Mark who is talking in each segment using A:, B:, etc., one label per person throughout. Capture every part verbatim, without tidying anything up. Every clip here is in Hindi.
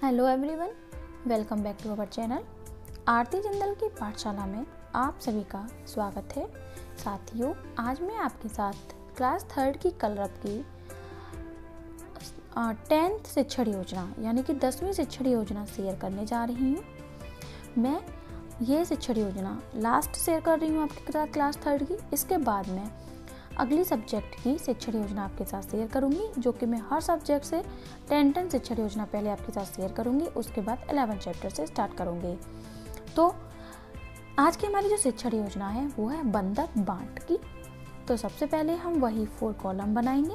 A: Hello everyone, welcome back to our channel. Aarti Jindal की पाठशाला में आप सभी का स्वागत है। साथियों, आज मैं आपके साथ क्लास थर्ड की कलरब की टेंथ शिक्षण योजना यानी कि दसवीं शिक्षण योजना शेयर करने जा रही हूँ। मैं ये शिक्षण योजना लास्ट शेयर कर रही हूँ आपके साथ क्लास थर्ड की। इसके बाद मैं अगली सब्जेक्ट की शिक्षण योजना आपके साथ शेयर करूंगी, जो कि मैं हर सब्जेक्ट से टेन टेन शिक्षण योजना पहले आपके साथ शेयर करूंगी, उसके बाद इलेवन चैप्टर से स्टार्ट करूंगी। तो आज की हमारी जो शिक्षण योजना है वो है बंदर बांट की। तो सबसे पहले हम वही फोर कॉलम बनाएंगे,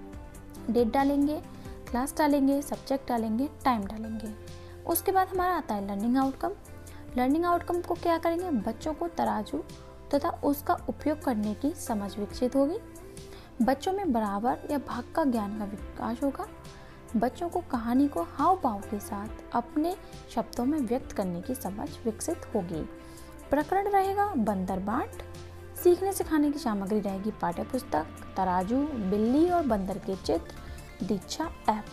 A: डेट डालेंगे, क्लास डालेंगे, सब्जेक्ट डालेंगे, टाइम डालेंगे। उसके बाद हमारा आता है लर्निंग आउटकम। लर्निंग आउटकम को क्या करेंगे, बच्चों को तराजू तथा तो उसका उपयोग करने की समझ विकसित होगी। बच्चों में बराबर या भाग का ज्ञान का विकास होगा। बच्चों को कहानी को हाव भाव के साथ अपने शब्दों में व्यक्त करने की समझ विकसित होगी। प्रकरण रहेगा बंदर बांट। सीखने सिखाने की सामग्री रहेगी पाठ्य पुस्तक, तराजू, बिल्ली और बंदर के चित्र, दीक्षा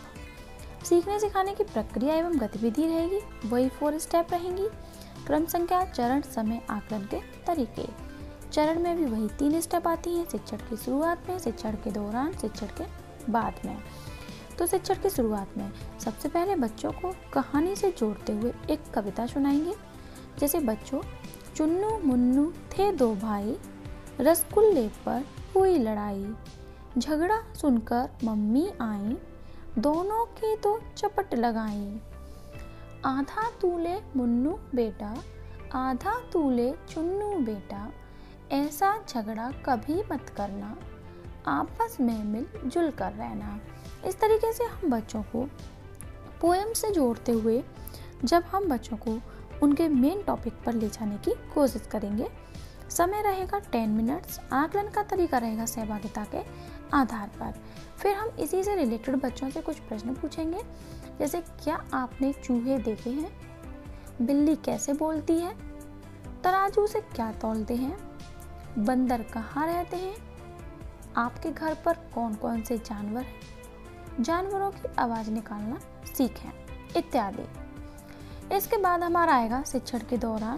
A: ऐप। सीखने सिखाने की प्रक्रिया एवं गतिविधि रहेगी, वही फोर स्टेप रहेंगी। क्रम संख्या, चरण, समय, आकलन के तरीके। चरण में भी वही तीन स्टेप आती हैं, शिक्षण की शुरुआत में, शिक्षण के दौरान, शिक्षण के बाद में। तो शिक्षण की शुरुआत में सबसे पहले बच्चों को कहानी से जोड़ते हुए एक कविता सुनाएंगे। जैसे बच्चों, चुन्नू मुन्नू थे दो भाई, रसगुल्ले पर हुई लड़ाई, झगड़ा सुनकर मम्मी आई, दोनों की तो चपट लगाई। आधा तूले मुन्नू बेटा, आधा तूले चुन्नू बेटा, ऐसा झगड़ा कभी मत करना, आपस में मिलजुल कर रहना। इस तरीके से हम बच्चों को पोएम से जोड़ते हुए जब हम बच्चों को उनके मेन टॉपिक पर ले जाने की कोशिश करेंगे। समय रहेगा टेन मिनट्स। आकलन का तरीका रहेगा सहभागिता के आधार पर। फिर हम इसी से रिलेटेड बच्चों से कुछ प्रश्न पूछेंगे, जैसे क्या आपने चूहे देखे हैं, बिल्ली कैसे बोलती है, तराजू से क्या तौलते हैं, बंदर कहाँ रहते हैं, आपके घर पर कौन कौन से जानवर हैं, जानवरों की आवाज निकालना सीखें, इत्यादि। इसके बाद हमारा आएगा शिक्षण के दौरान।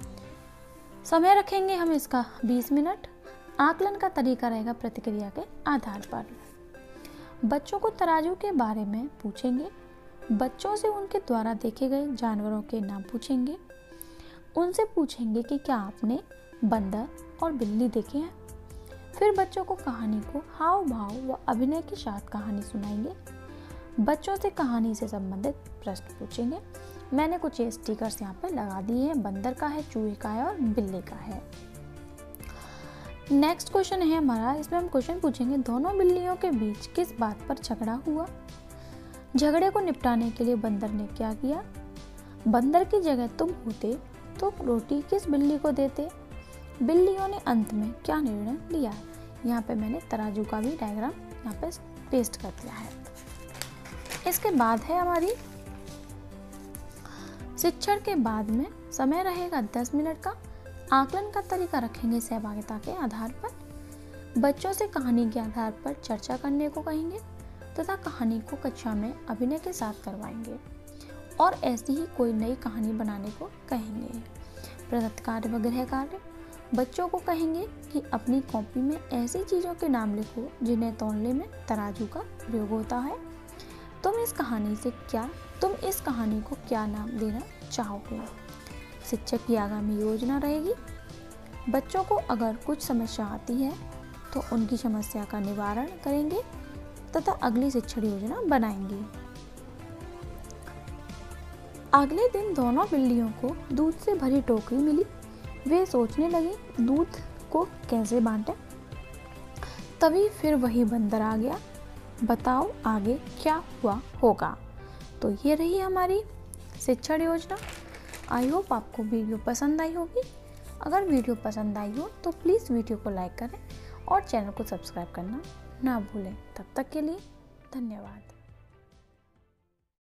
A: समय रखेंगे हम इसका बीस मिनट। आकलन का तरीका रहेगा प्रतिक्रिया के आधार पर। बच्चों को तराजू के बारे में पूछेंगे। बच्चों से उनके द्वारा देखे गए जानवरों के नाम पूछेंगे। उनसे पूछेंगे कि क्या आपने बंदर और बिल्ली देखे हैं। फिर बच्चों को कहानी को हाव भाव व अभिनय के साथ कहानी सुनाएंगे। बच्चों से कहानी से संबंधित प्रश्न पूछेंगे। मैंने कुछ स्टिकर्स यहाँ पर लगा दिए हैं, बंदर का है, चूहे का है और बिल्ली का है। नेक्स्ट क्वेश्चन है हमारा, इसमें हम क्वेश्चन पूछेंगे, दोनों बिल्लियों के बीच किस बात पर झगड़ा हुआ। झगड़े को निपटाने के लिए बंदर ने क्या किया। बंदर की जगह तुम होते तो रोटी किस बिल्ली को देते। बिल्लियों ने अंत में क्या निर्णय लिया। यहाँ पे मैंने तराजू का भी डायग्राम यहाँ पे पेस्ट कर दिया है। इसके बाद है हमारी शिक्षण के बाद में। समय रहेगा दस मिनट का। आकलन का तरीका रखेंगे सहभागिता के आधार पर। बच्चों से कहानी के आधार पर चर्चा करने को कहेंगे तथा कहानी को कक्षा में अभिनय के साथ करवाएंगे और ऐसी ही कोई नई कहानी बनाने को कहेंगे। प्रदत्त कार्य व गृह कार्य, बच्चों को कहेंगे कि अपनी कॉपी में ऐसी चीज़ों के नाम लिखो जिन्हें तौलने में तराजू का प्रयोग होता है। तुम इस कहानी से क्या तुम इस कहानी को क्या नाम देना चाहोगे। शिक्षक की आगामी योजना रहेगी। बच्चों को अगर कुछ समस्या आती है तो उनकी समस्या का निवारण करेंगे तथा अगली शिक्षण योजना बनाएंगे। अगले दिन दोनों बिल्लियों को दूध से भरी टोकरी मिली। वे सोचने लगे दूध को कैसे बांटें। तभी फिर वही बंदर आ गया। बताओ आगे क्या हुआ होगा। तो ये रही हमारी शिक्षण योजना। आई होप आपको वीडियो पसंद आई होगी। अगर वीडियो पसंद आई हो तो प्लीज़ वीडियो को लाइक करें और चैनल को सब्सक्राइब करना ना भूलें। तब तक के लिए धन्यवाद।